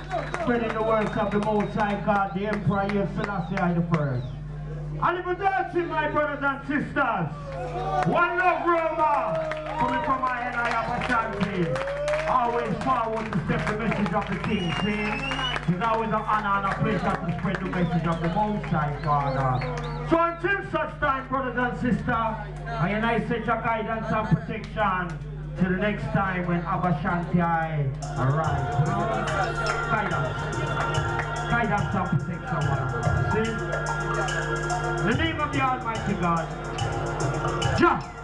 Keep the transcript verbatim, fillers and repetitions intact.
spreading the words of the Most High God, the Emperor Selassie I the First. And if you dancing, my brothers and sisters, one love Roma, coming from my head, I have a Shanti. Always forward to step the message of the King, see? It's always an honor and a pleasure to spread the message of the Most High Father. So until such time, brothers and sisters, I and I set your guidance and protection till the next time when Abba Shanti I arrive. Guidance. Guidance and protection, see? In the name of the Almighty God. Jah.